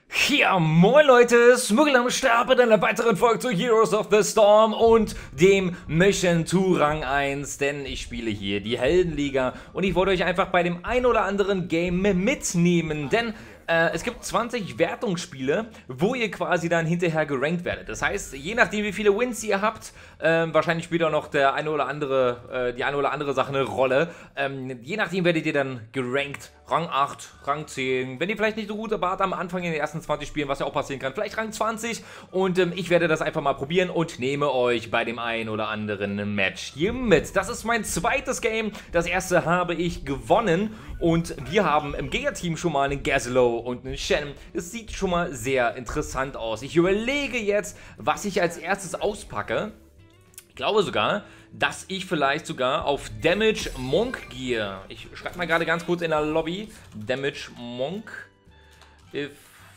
Ja, moin Leute, Smuggel am Start mit einer weiteren Folge zu Heroes of the Storm und dem Mission to Rang 1, denn ich spiele hier die Heldenliga und ich wollte euch einfach bei dem ein oder anderen Game mitnehmen, denn es gibt 20 Wertungsspiele, wo ihr quasi dann hinterher gerankt werdet. Das heißt, je nachdem wie viele Wins ihr habt, wahrscheinlich spielt auch noch der eine oder andere, die eine oder andere Sache eine Rolle. Je nachdem werdet ihr dann gerankt. Rang 8, Rang 10. Wenn ihr vielleicht nicht so gut wart am Anfang in den ersten 20 Spielen, was ja auch passieren kann, vielleicht Rang 20. Und ich werde das einfach mal probieren und nehme euch bei dem einen oder anderen Match hier mit. Das ist mein zweites Game. Das erste habe ich gewonnen. Und wir haben im Gegnerteam schon mal einen Gazlowe und einen Shen. Es sieht schon mal sehr interessant aus. Ich überlege jetzt, was ich als erstes auspacke. Ich glaube sogar, dass ich vielleicht sogar auf Damage Monk gehe. Ich schreibe mal gerade ganz kurz in der Lobby. Damage Monk. If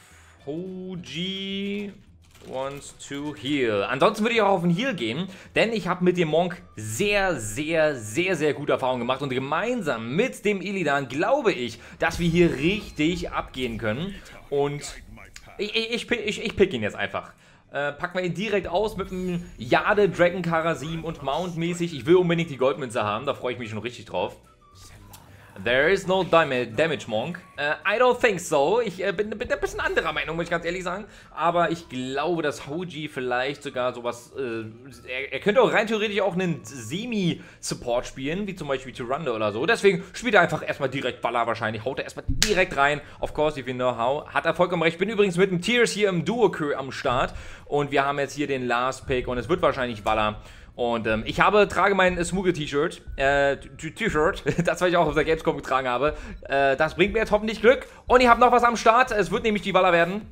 OG wants to heal. Ansonsten würde ich auch auf den Heal gehen, denn ich habe mit dem Monk sehr gute Erfahrungen gemacht und gemeinsam mit dem Illidan glaube ich, dass wir hier richtig abgehen können und ich pick ihn jetzt einfach. Packen wir ihn direkt aus mit einem Jade, Dragon Karasim und Mount mäßig. Ich will unbedingt die Goldmünze haben, da freue ich mich schon richtig drauf. There is no damage Monk. I don't think so. Ich bin ein bisschen anderer Meinung, muss ich ganz ehrlich sagen. Aber ich glaube, dass Hoji vielleicht sogar sowas... er könnte auch rein theoretisch auch einen Semi-Support spielen, wie zum Beispiel Tyrande oder so. Deswegen spielt er einfach erstmal direkt Baller wahrscheinlich. Haut er erstmal direkt rein. Of course, if you know how. Hat er vollkommen recht. Ich bin übrigens mit dem Tears hier im Duo-Queue am Start. Und wir haben jetzt hier den Last Pick und es wird wahrscheinlich Baller. Und ich trage mein Smuggle-T-Shirt, das, was ich auch auf der Gamescom getragen habe. Das bringt mir jetzt hoffentlich Glück. Und ich habe noch was am Start, es wird nämlich die Waller werden.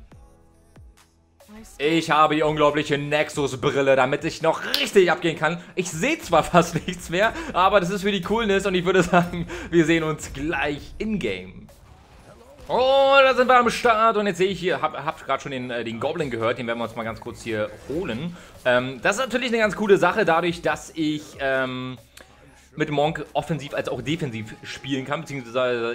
Ich habe die unglaubliche Nexus-Brille, damit ich noch richtig abgehen kann. Ich sehe zwar fast nichts mehr, aber das ist für die Coolness und ich würde sagen, wir sehen uns gleich in-game. Oh, da sind wir am Start und jetzt sehe ich hier, hab gerade schon den Goblin gehört, den werden wir uns mal ganz kurz hier holen. Das ist natürlich eine ganz coole Sache, dadurch, dass ich mit Monk offensiv als auch defensiv spielen kann, beziehungsweise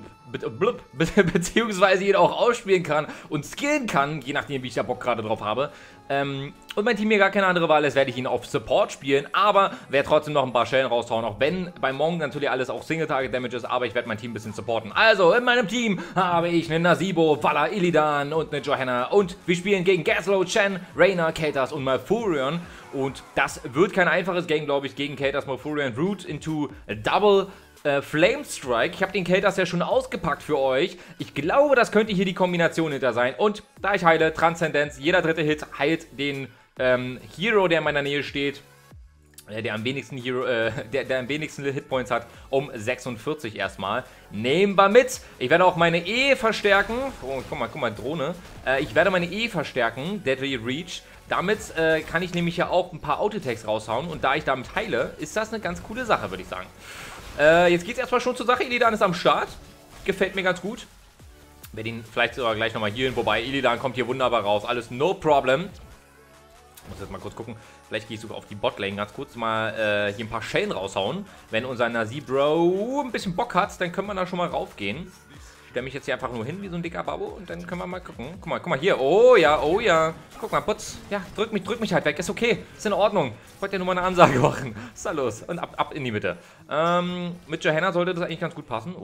ihn auch ausspielen kann und skillen kann, je nachdem wie ich da Bock gerade drauf habe. Und mein Team mir gar keine andere Wahl ist, werde ich ihn auf Support spielen, aber werde trotzdem noch ein paar Schellen raushauen, auch wenn bei Monk natürlich alles auch Single-Target-Damage ist, aber ich werde mein Team ein bisschen supporten. Also, in meinem Team habe ich einen Nazeebo, Valla, Illidan und eine Johanna und wir spielen gegen Gazlowe, Chen, Reyna, Katas und Malfurion und das wird kein einfaches Game, glaube ich, gegen Katas, Malfurion, Root into Double Flame Strike. Ich habe den Katas ja schon ausgepackt für euch. Ich glaube, das könnte hier die Kombination hinter sein. Und da ich heile, Transzendenz, jeder dritte Hit heilt den Hero, der in meiner Nähe steht. Der am wenigsten der am wenigsten Hitpoints hat, um 46 erstmal. Nehmen wir mit. Ich werde auch meine E verstärken. Oh, guck mal, Drohne. Ich werde meine E verstärken, Deadly Reach. Damit kann ich nämlich ja auch ein paar Autotechs raushauen. Und da ich damit heile, ist das eine ganz coole Sache, würde ich sagen. Jetzt geht es erstmal schon zur Sache. Illidan ist am Start. Gefällt mir ganz gut. Werde ihn vielleicht sogar gleich nochmal healen. Wobei, Illidan kommt hier wunderbar raus. Alles no problem. Ich muss jetzt mal kurz gucken. Vielleicht gehe ich sogar auf die Botlane ganz kurz mal hier ein paar Schellen raushauen. Wenn unser Nazeebo ein bisschen Bock hat, dann können wir da schon mal raufgehen. Ich stelle mich jetzt hier einfach nur hin wie so ein dicker Babo und dann können wir mal gucken. Guck mal hier. Oh ja, oh ja. Guck mal, putz. Ja, drück mich halt weg. Ist okay. Ist in Ordnung. Ich wollte ja nur mal eine Ansage machen. Was ist da los? Und ab in die Mitte. Mit Johanna sollte das eigentlich ganz gut passen.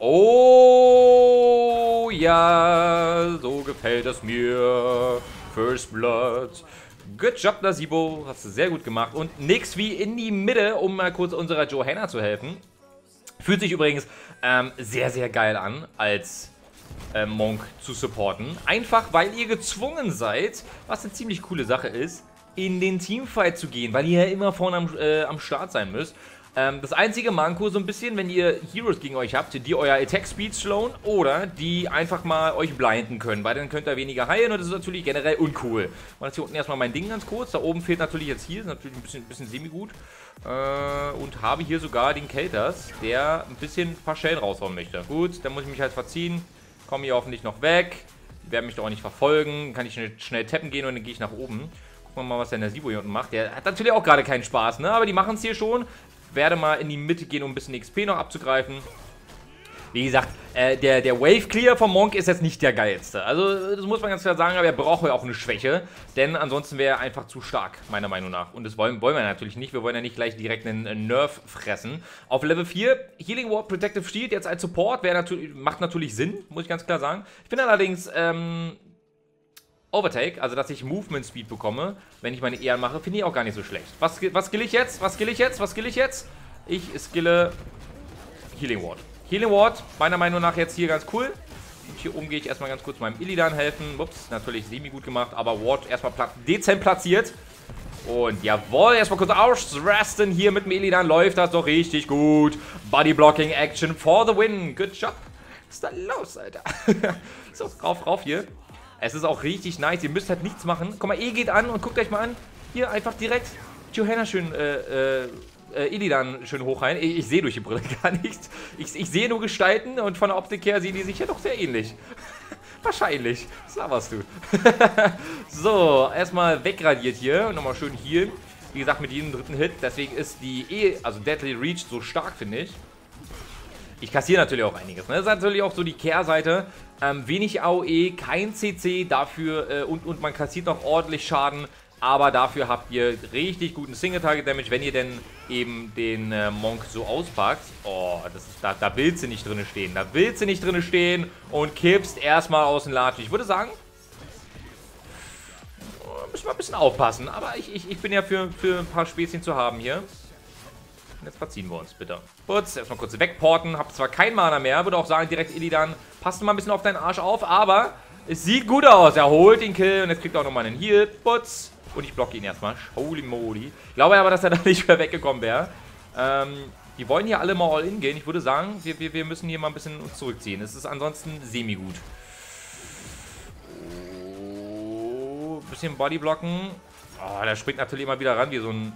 Oh ja. So gefällt es mir. First Blood. Good job, Nazeebo. Hast du sehr gut gemacht. Und nix wie in die Mitte, um mal kurz unserer Johanna zu helfen. Fühlt sich übrigens sehr geil an, als Monk zu supporten. Einfach, weil ihr gezwungen seid, was eine ziemlich coole Sache ist, in den Teamfight zu gehen, weil ihr ja immer vorne am Start sein müsst. Das einzige Manko so ein bisschen, wenn ihr Heroes gegen euch habt, die euer Attack Speed slowen oder die einfach mal euch blinden können, weil dann könnt ihr weniger heilen und das ist natürlich generell uncool. Ich mache jetzt hier unten erstmal mein Ding ganz kurz. Da oben fehlt natürlich jetzt hier, ist natürlich ein bisschen semi-gut. Und habe hier sogar den Katas, der ein paar Schellen raushauen möchte. Gut, dann muss ich mich halt verziehen. Komme hier hoffentlich noch weg. Die werden mich doch auch nicht verfolgen. Kann ich schnell tappen gehen und dann gehe ich nach oben. Gucken wir mal, was der Nazeebo hier unten macht. Der hat natürlich auch gerade keinen Spaß, ne? Aber die machen es hier schon. Werde mal in die Mitte gehen, um ein bisschen XP noch abzugreifen. Wie gesagt, der Wave Clear vom Monk ist jetzt nicht der geilste. Also, das muss man ganz klar sagen, aber er braucht ja auch eine Schwäche. Denn ansonsten wäre er einfach zu stark, meiner Meinung nach. Und das wollen wir natürlich nicht. Wir wollen ja nicht gleich direkt einen Nerf fressen. Auf Level 4, Healing Ward, Protective Shield, jetzt als Support, macht natürlich Sinn, muss ich ganz klar sagen. Ich bin allerdings, Overtake, also dass ich Movement Speed bekomme, wenn ich meine Ehren mache, finde ich auch gar nicht so schlecht. Was skill ich jetzt? Was skill ich jetzt? Was skill ich jetzt? Ich skille Healing Ward. Healing Ward, meiner Meinung nach jetzt hier ganz cool. Und hier oben gehe ich erstmal ganz kurz meinem Illidan helfen. Ups, natürlich semi gut gemacht, aber Ward erstmal dezent platziert. Und jawohl, erstmal kurz ausrasten hier mit dem Illidan. Läuft das doch richtig gut. Body Blocking Action for the win. Good job. Was ist da los, Alter? So, rauf hier. Es ist auch richtig nice. Ihr müsst halt nichts machen. Guck mal, E geht an und guckt euch mal an. Hier einfach direkt Johanna schön, Illidan schön hoch rein. Ich sehe durch die Brille gar nichts. Ich sehe nur Gestalten und von der Optik her sehen die sich ja doch sehr ähnlich. Wahrscheinlich. Was laberst du? So, erstmal wegradiert hier. Nochmal schön healen. Wie gesagt, mit jedem dritten Hit. Deswegen ist die also Deadly Reach so stark, finde ich. Ich kassiere natürlich auch einiges. Ne? Das ist natürlich auch so die Kehrseite. Wenig AOE, kein CC dafür und man kassiert noch ordentlich Schaden. Aber dafür habt ihr richtig guten Single-Target-Damage, wenn ihr denn eben den Monk so auspackt. Oh, da willst du nicht drin stehen. Da willst du nicht drin stehen und kippst erstmal aus dem Latsch. Ich würde sagen, müssen wir ein bisschen aufpassen. Aber ich bin ja für ein paar Späßchen zu haben hier. Und jetzt verziehen wir uns, bitte. Putz, erstmal kurz wegporten. Hab zwar kein Mana mehr, würde auch sagen, direkt Illidan, passt mal ein bisschen auf deinen Arsch auf, aber es sieht gut aus. Er holt den Kill und jetzt kriegt er auch nochmal einen Heal. Putz. Und ich blocke ihn erstmal. Holy moly. Ich glaube aber, dass er da nicht mehr weggekommen wäre. Die wollen hier alle mal all in gehen. Ich würde sagen, wir müssen hier mal ein bisschen uns zurückziehen. Es ist ansonsten semi-gut. Oh, bisschen Bodyblocken. Oh, der springt natürlich immer wieder ran, wie so ein...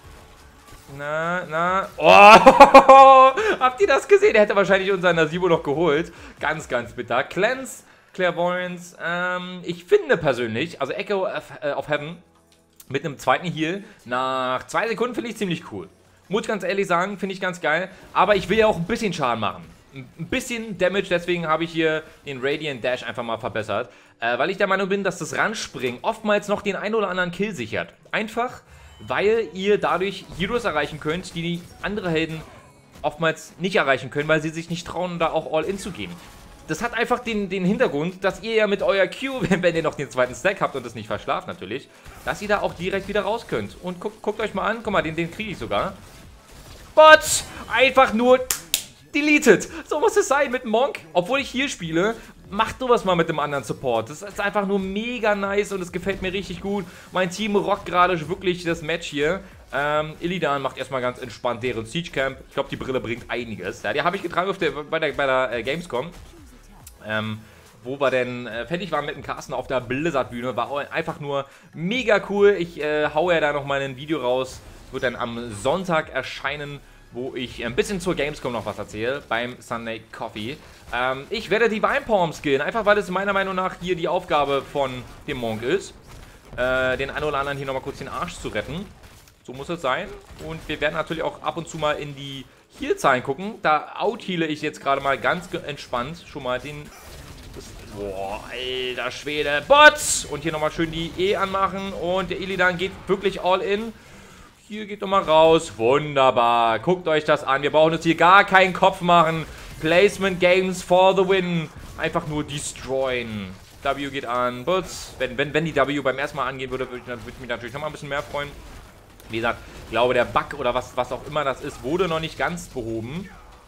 Oh, habt ihr das gesehen? Der hätte wahrscheinlich unseren Nasibo noch geholt. Ganz, ganz bitter. Cleanse, Clairvoyance. Ich finde persönlich, also Echo of Heaven mit einem zweiten Heal nach 2 Sekunden finde ich ziemlich cool. Muss ich ganz ehrlich sagen, finde ich ganz geil. Aber ich will ja auch ein bisschen Schaden machen. Ein bisschen Damage, deswegen habe ich hier den Radiant Dash einfach mal verbessert. Weil ich der Meinung bin, dass das Ranspringen oftmals noch den ein oder anderen Kill sichert. Einfach, weil ihr dadurch Heroes erreichen könnt, die andere Helden oftmals nicht erreichen können, weil sie sich nicht trauen, da auch All-In zu gehen. Das hat einfach den Hintergrund, dass ihr ja mit euer Q, wenn ihr noch den zweiten Stack habt und es nicht verschlaft natürlich, dass ihr da auch direkt wieder raus könnt. Und guckt euch mal an, guck mal, den kriege ich sogar. But einfach nur deleted. So muss es sein mit Monk. Obwohl ich hier spiele, macht sowas mal mit dem anderen Support. Das ist einfach nur mega nice und es gefällt mir richtig gut. Mein Team rockt gerade wirklich das Match hier. Illidan macht erstmal ganz entspannt deren Siege Camp. Ich glaube, die Brille bringt einiges. Ja, die habe ich getragen bei der Gamescom. Wo wir denn fertig waren mit dem Carsten auf der Blizzard-Bühne. War einfach nur mega cool. Ich haue ja da noch mal ein Video raus. Wird dann am Sonntag erscheinen, wo ich ein bisschen zur Gamescom noch was erzähle. Beim Sunday Coffee. Ich werde Divine Palm skillen. Einfach weil es meiner Meinung nach hier die Aufgabe von dem Monk ist. Den einen oder anderen hier nochmal kurz den Arsch zu retten. So muss es sein. Und wir werden natürlich auch ab und zu mal in die Heal-Zahlen gucken. Da outheale ich jetzt gerade mal ganz entspannt schon mal den... Boah, alter Schwede. Bots! Und hier nochmal schön die E anmachen. Und der Illidan geht wirklich all in. Hier geht nochmal raus. Wunderbar. Guckt euch das an. Wir brauchen uns hier gar keinen Kopf machen. Placement Games for the win. Einfach nur destroyen. W geht an. Bots. Wenn die W beim ersten Mal angehen würde, würde ich mich natürlich nochmal ein bisschen mehr freuen. Wie gesagt, ich glaube, der Bug oder was auch immer das ist, wurde noch nicht ganz behoben.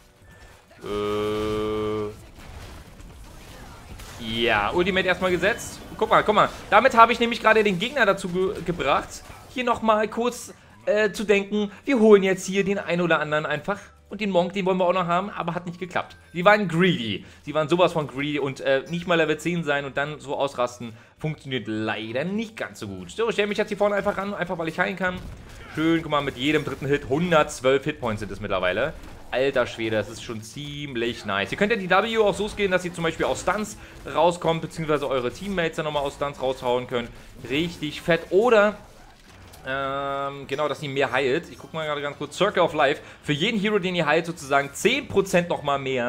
Ja, Ultimate erstmal gesetzt. Guck mal. Damit habe ich nämlich gerade den Gegner dazu gebracht, hier nochmal kurz zu denken, wir holen jetzt hier den einen oder anderen einfach. Und den Monk, den wollen wir auch noch haben, aber hat nicht geklappt. Die waren greedy. Die waren sowas von greedy und nicht mal Level 10 sein und dann so ausrasten, funktioniert leider nicht ganz so gut. So, ich stelle mich jetzt hier vorne einfach ran, einfach weil ich heilen kann. Schön, guck mal, mit jedem dritten Hit 112 Hitpoints sind es mittlerweile. Alter Schwede, das ist schon ziemlich nice. Ihr könnt ja die W auch so skillen, dass ihr zum Beispiel aus Stunts rauskommt, beziehungsweise eure Teammates dann nochmal aus Stunts raushauen könnt. Richtig fett. Oder... genau, dass ihr mehr heilt. Ich gucke mal gerade ganz kurz. Circle of Life. Für jeden Hero, den ihr heilt, sozusagen 10% nochmal mehr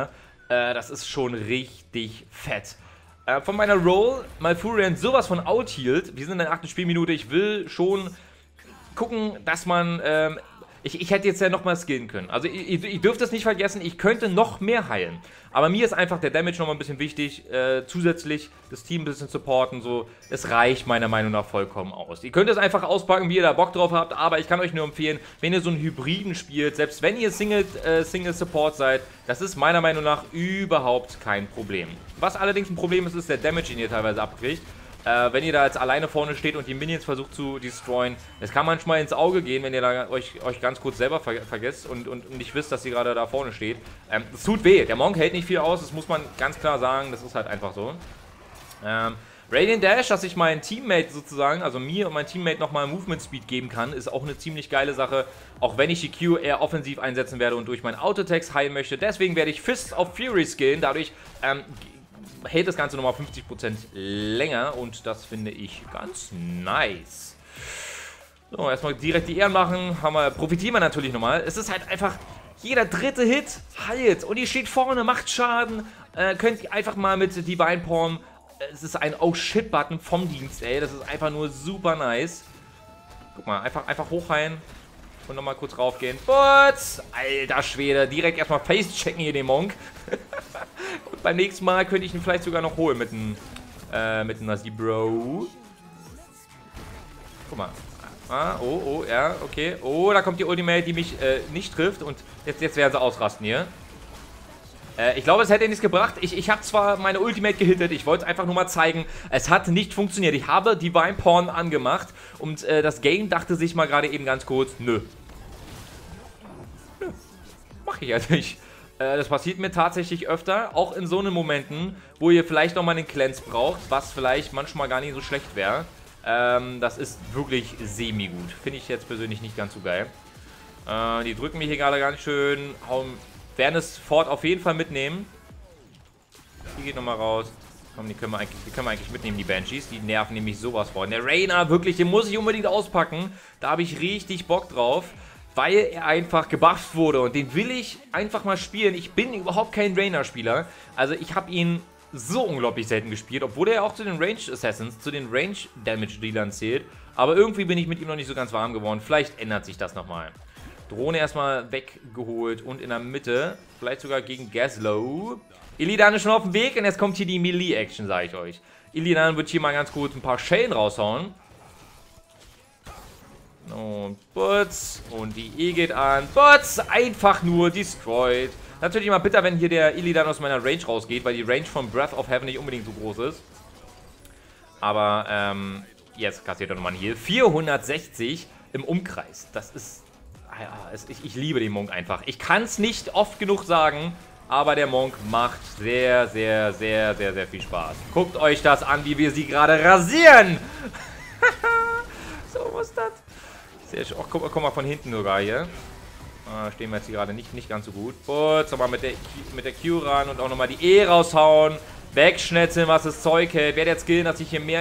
Das ist schon richtig fett. Von meiner Roll, Malfurion sowas von outhealed. Wir sind in der 8. Spielminute. Ich will schon gucken, dass man... Ich hätte jetzt ja nochmal skillen können. Also ihr dürft es nicht vergessen, ich könnte noch mehr heilen. Aber mir ist einfach der Damage nochmal ein bisschen wichtig. Zusätzlich das Team ein bisschen supporten. So, es reicht meiner Meinung nach vollkommen aus. Ihr könnt es einfach auspacken, wie ihr da Bock drauf habt. Aber ich kann euch nur empfehlen, wenn ihr so einen Hybriden spielt, selbst wenn ihr Single Support seid, das ist meiner Meinung nach überhaupt kein Problem. Was allerdings ein Problem ist, ist der Damage, den ihr teilweise abkriegt. Wenn ihr da jetzt alleine vorne steht und die Minions versucht zu destroyen, es kann manchmal ins Auge gehen, wenn ihr da euch ganz kurz selber vergesst und nicht wisst, dass ihr gerade da vorne steht. Das tut weh. Der Monk hält nicht viel aus, das muss man ganz klar sagen, das ist halt einfach so. Radiant Dash, dass ich meinen Teammate sozusagen, also mir und mein Teammate nochmal Movement Speed geben kann, ist auch eine ziemlich geile Sache. Auch wenn ich die Q eher offensiv einsetzen werde und durch meinen Auto-Attacks heilen möchte. Deswegen werde ich Fists of Fury skillen, dadurch hält das Ganze nochmal 50% länger und das finde ich ganz nice. So, erstmal direkt die Ehren machen, profitieren wir natürlich nochmal. Es ist halt einfach, jeder dritte Hit heilt und ihr steht vorne, macht Schaden, könnt ihr einfach mal mit Divine Palm, es ist ein Oh Shit Button vom Dienst, ey, das ist einfach nur super nice. Guck mal, einfach hochheilen und nochmal kurz raufgehen. Putz! Alter Schwede, direkt erstmal Face-checken hier den Monk. Und beim nächsten Mal könnte ich ihn vielleicht sogar noch holen mit einem Nazi Bro. Guck mal. Oh, ja, okay. Oh, da kommt die Ultimate, die mich nicht trifft. Und jetzt werden sie ausrasten hier. Ich glaube, es hätte nichts gebracht. Ich habe zwar meine Ultimate gehittet, ich wollte es einfach nur mal zeigen. Es hat nicht funktioniert. Ich habe Divine Pawn angemacht und das Game dachte sich mal gerade eben ganz kurz, nö. Mache ich also nicht. Das passiert mir tatsächlich öfter, auch in so einen Momenten, wo ihr vielleicht nochmal einen Cleanse braucht, was vielleicht manchmal gar nicht so schlecht wäre. Das ist wirklich semi-gut. Finde ich jetzt persönlich nicht ganz so geil. Die drücken mich hier gerade ganz schön, werden es fort auf jeden Fall mitnehmen. Die geht nochmal raus. Komm, die können wir eigentlich mitnehmen, die Banshees. Die nerven nämlich sowas von. Der Reina, wirklich, den muss ich unbedingt auspacken. Da habe ich richtig Bock drauf, weil er einfach gebufft wurde. Und den will ich einfach mal spielen. Ich bin überhaupt kein Reina-Spieler. Also ich habe ihn so unglaublich selten gespielt, obwohl er auch zu den Range Assassins, zu den Range Damage Dealern zählt. Aber irgendwie bin ich mit ihm noch nicht so ganz warm geworden. Vielleicht ändert sich das nochmal. Drohne erstmal weggeholt und in der Mitte, vielleicht sogar gegen Gaslow. Illidan ist schon auf dem Weg und jetzt kommt hier die Melee-Action, sage ich euch. Illidan wird hier mal ganz kurz ein paar Schellen raushauen. Und Butz. Und die E geht an. Butz, einfach nur destroyed. Natürlich immer bitter, wenn hier der Illidan aus meiner Range rausgeht, weil die Range von Breath of Heaven nicht unbedingt so groß ist. Aber, jetzt kassiert er nochmal hier. 460 im Umkreis. Das ist... Ja, ich liebe den Monk einfach. Ich kann es nicht oft genug sagen, aber der Monk macht sehr, sehr, sehr, sehr, sehr viel Spaß. Guckt euch das an, wie wir sie gerade rasieren. So muss das. Sehr schön. Oh, guck mal von hinten sogar hier. Stehen wir jetzt hier gerade nicht ganz so gut. Putz, nochmal mit der Q ran und auch nochmal die E raushauen. Wegschnetzeln, was das Zeug hält. Werde jetzt skillen, dass ich hier mehr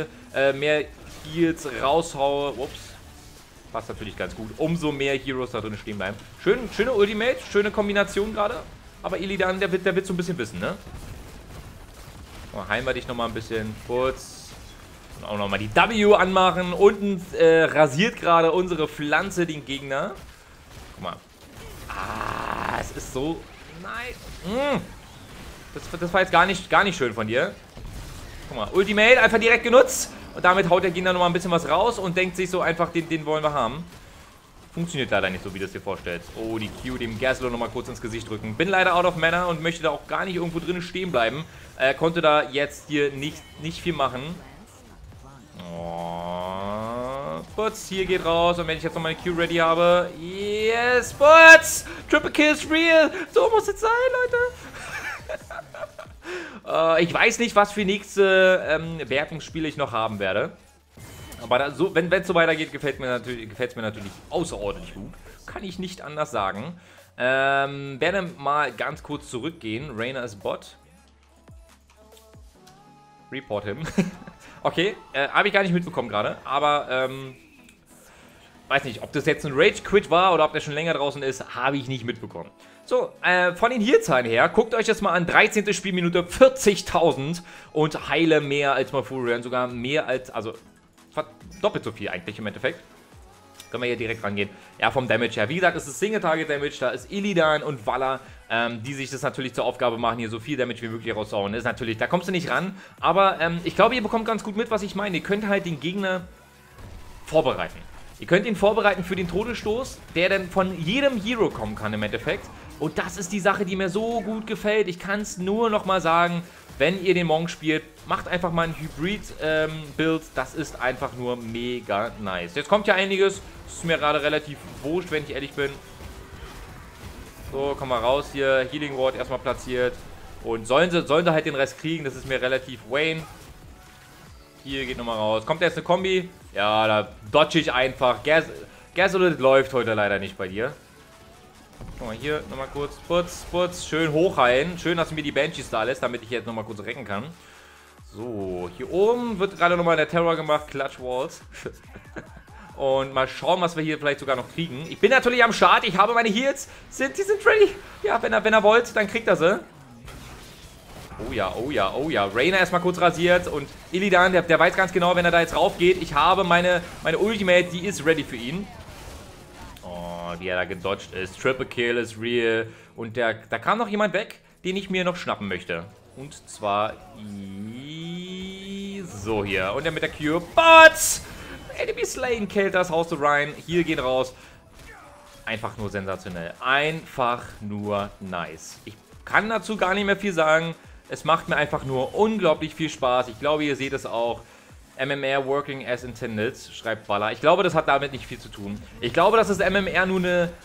Heals raushaue. Ups. Passt natürlich ganz gut. Umso mehr Heroes da drin stehen bleiben. Schöne Ultimate, schöne Kombination gerade. Aber Illidan, der wird so ein bisschen wissen, ne? Oh, heilen wir dich nochmal ein bisschen. Kurz. Und auch nochmal die W anmachen. Unten rasiert gerade unsere Pflanze den Gegner. Guck mal. Es ist so nice. Das war jetzt gar nicht schön von dir. Guck mal, Ultimate einfach direkt genutzt. Und damit haut der Gegner nochmal ein bisschen was raus und denkt sich so einfach, den wollen wir haben. Funktioniert leider nicht so, wie du es dir vorstellst. Oh, die Q dem Gaslow nochmal kurz ins Gesicht drücken. Bin leider out of mana und möchte da auch gar nicht irgendwo drin stehen bleiben. Konnte da jetzt hier nicht viel machen. Oh, Putz, hier geht raus. Und wenn ich jetzt noch meine Q ready habe. Yes, Putz! Triple Kill is real! So muss es sein, Leute! Ich weiß nicht, was für nächste Wertungsspiele ich noch haben werde. Aber wenn es so weitergeht, gefällt es mir natürlich außerordentlich gut. Kann ich nicht anders sagen. Werde mal ganz kurz zurückgehen. Reina ist Bot. Report him. Okay, habe ich gar nicht mitbekommen gerade. Aber, weiß nicht, ob das jetzt ein Rage-Quit war oder ob der schon länger draußen ist, habe ich nicht mitbekommen. So, von den Healzahlen her, guckt euch das mal an, 13. Spielminute, 40.000 und heile mehr als Malfurion, sogar mehr als, also doppelt so viel eigentlich im Endeffekt. Können wir hier direkt rangehen. Ja, vom Damage her. Wie gesagt, es ist Single-Target-Damage, da ist Illidan und Valla, die sich das natürlich zur Aufgabe machen, hier so viel Damage wie möglich rauszuhauen. Ist natürlich, da kommst du nicht ran, aber ich glaube, ihr bekommt ganz gut mit, was ich meine. Ihr könnt halt den Gegner vorbereiten. Ihr könnt ihn vorbereiten für den Todesstoß, der dann von jedem Hero kommen kann im Endeffekt. Und das ist die Sache, die mir so gut gefällt. Ich kann es nur nochmal sagen, wenn ihr den Monk spielt, macht einfach mal ein Hybrid-Build. Das ist einfach nur mega nice. Jetzt kommt ja einiges. Das ist mir gerade relativ wurscht, wenn ich ehrlich bin. So, komm mal raus hier. Healing Ward erstmal platziert. Und sollen sie halt den Rest kriegen. Das ist mir relativ Wayne. Hier geht nochmal raus. Kommt jetzt eine Kombi? Ja, da dodge ich einfach. Gasolid läuft heute leider nicht bei dir. Guck mal hier, nochmal kurz. Putz. Schön hochheilen. Schön, dass du mir die Banshees da lässt, damit ich jetzt nochmal kurz recken kann. So, hier oben wird gerade nochmal der Terror gemacht. Clutch Walls. Und mal schauen, was wir hier vielleicht sogar noch kriegen. Ich bin natürlich am Start. Ich habe meine Heals. Die sind ready. Ja, wenn er wollt, dann kriegt er sie. Oh ja. Reyna erstmal kurz rasiert. Und Illidan, der weiß ganz genau, wenn er da jetzt rauf geht. Ich habe meine Ultimate, die ist ready für ihn. Oh, wie er da gedodged ist. Triple Kill ist real. Und da kam noch jemand weg, den ich mir noch schnappen möchte. Und zwar so hier. Und der mit der Q. But Enemy Slaying killt das Haus zu Ryan. Hier geht raus. Einfach nur sensationell. Einfach nur nice. Ich kann dazu gar nicht mehr viel sagen. Es macht mir einfach nur unglaublich viel Spaß. Ich glaube, ihr seht es auch. MMR working as intended, schreibt Valla. Ich glaube, das hat damit nicht viel zu tun. Ich glaube, dass das MMR nur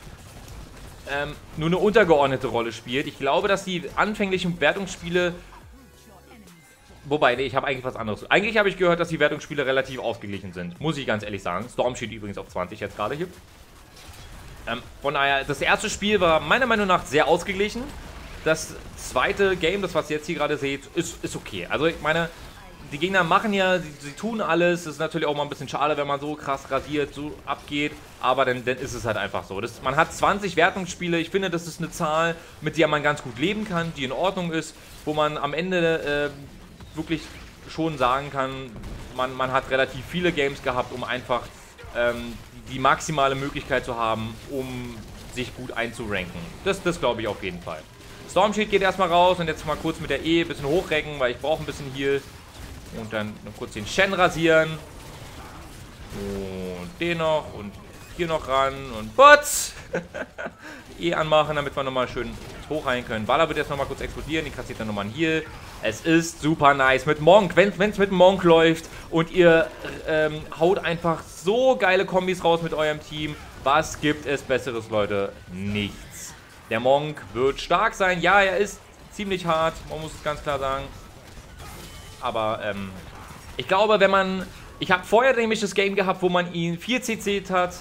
eine untergeordnete Rolle spielt. Ich glaube, dass die anfänglichen Wertungsspiele... Wobei, nee, ich habe eigentlich was anderes. Eigentlich habe ich gehört, dass die Wertungsspiele relativ ausgeglichen sind. Muss ich ganz ehrlich sagen. Storm steht übrigens auf 20 jetzt gerade hier. Von daher, das erste Spiel war meiner Meinung nach sehr ausgeglichen. Das zweite Game, das was ihr jetzt hier gerade seht, ist okay. Also ich meine... Die Gegner machen ja, sie tun alles. Das ist natürlich auch mal ein bisschen schade, wenn man so krass rasiert, so abgeht. Aber dann ist es halt einfach so. Man hat 20 Wertungsspiele. Ich finde, das ist eine Zahl, mit der man ganz gut leben kann, die in Ordnung ist. Wo man am Ende wirklich schon sagen kann, man hat relativ viele Games gehabt, um einfach die maximale Möglichkeit zu haben, um sich gut einzuranken. Das glaube ich auf jeden Fall. Stormshield geht erstmal raus und jetzt mal kurz mit der E ein bisschen hochrecken, weil ich brauche ein bisschen Heal. Und dann noch kurz den Shen rasieren. Und den noch. Und hier noch ran. Und Butz! anmachen, damit wir nochmal schön hochheilen können. Valla wird jetzt nochmal kurz explodieren. Die kassiert dann nochmal einen Heal. Es ist super nice mit Monk. Wenn es mit Monk läuft und ihr haut einfach so geile Kombis raus mit eurem Team. Was gibt es Besseres, Leute? Nichts. Der Monk wird stark sein. Ja, er ist ziemlich hart. Man muss es ganz klar sagen. Aber ich glaube, wenn man... Ich habe vorher nämlich das Game gehabt, wo man ihn 4 CC't hat,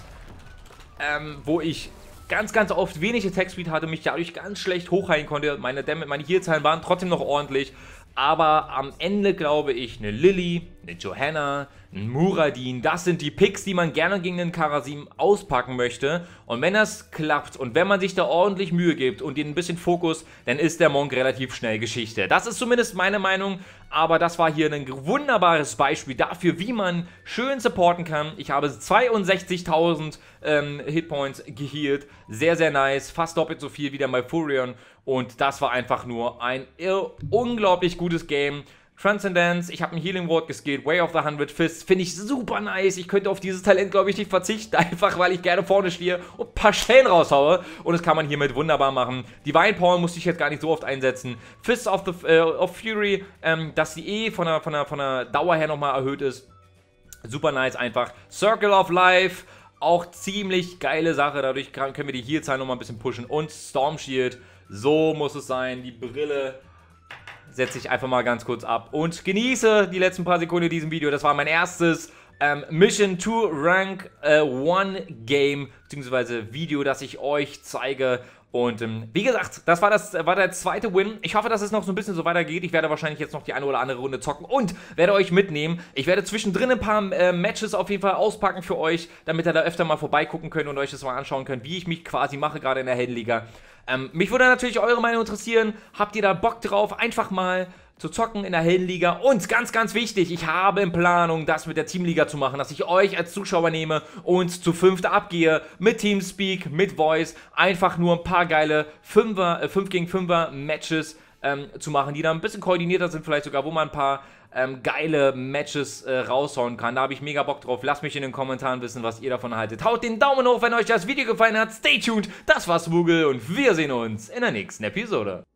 wo ich ganz oft wenig Attack Speed hatte, mich dadurch ganz schlecht hochheilen konnte. Meine Heal-Zahlen waren trotzdem noch ordentlich. Aber am Ende glaube ich, eine Lilly, eine Johanna, ein Muradin, das sind die Picks, die man gerne gegen den Karasim auspacken möchte. Und wenn das klappt und wenn man sich da ordentlich Mühe gibt und ihnen ein bisschen Fokus, dann ist der Monk relativ schnell Geschichte. Das ist zumindest meine Meinung, aber das war hier ein wunderbares Beispiel dafür, wie man schön supporten kann. Ich habe 62.000 Hitpoints gehealt, sehr, sehr nice, fast doppelt so viel wie der Malfurion. Und das war einfach nur ein unglaublich gutes Game. Transcendence, ich habe ein Healing Ward geskillt, Way of the 100 Fists, finde ich super nice. Ich könnte auf dieses Talent, glaube ich, nicht verzichten, einfach weil ich gerne vorne stehe und ein paar Schellen raushaue. Und das kann man hiermit wunderbar machen. Divine Pawn musste ich jetzt gar nicht so oft einsetzen. Fists of Fury, dass die von der Dauer her nochmal erhöht ist. Super nice einfach. Circle of Life, auch ziemlich geile Sache. Dadurch können wir die Heal-Zahlen nochmal ein bisschen pushen. Und Storm Shield, so muss es sein. Die Brille setze ich einfach mal ganz kurz ab und genieße die letzten paar Sekunden in diesem Video. Das war mein erstes Mission to Rank 1 Game, beziehungsweise Video, das ich euch zeige. Und wie gesagt, das war der zweite Win. Ich hoffe, dass es noch so ein bisschen so weitergeht. Ich werde wahrscheinlich jetzt noch die eine oder andere Runde zocken und werde euch mitnehmen. Ich werde zwischendrin ein paar Matches auf jeden Fall auspacken für euch, damit ihr da öfter mal vorbeigucken könnt und euch das mal anschauen könnt, wie ich mich quasi mache, gerade in der Heldenliga. Mich würde natürlich eure Meinung interessieren. Habt ihr da Bock drauf, einfach mal zu zocken in der Heldenliga? Und ganz, ganz wichtig, ich habe in Planung, das mit der Teamliga zu machen, dass ich euch als Zuschauer nehme und zu 5. abgehe, mit Teamspeak, mit Voice, einfach nur ein paar geile 5 gegen 5er Matches zu machen, die dann ein bisschen koordinierter sind, vielleicht sogar, wo man ein paar geile Matches raushauen kann. Da habe ich mega Bock drauf. Lasst mich in den Kommentaren wissen, was ihr davon haltet. Haut den Daumen hoch, wenn euch das Video gefallen hat. Stay tuned. Das war's, Woogle, und wir sehen uns in der nächsten Episode.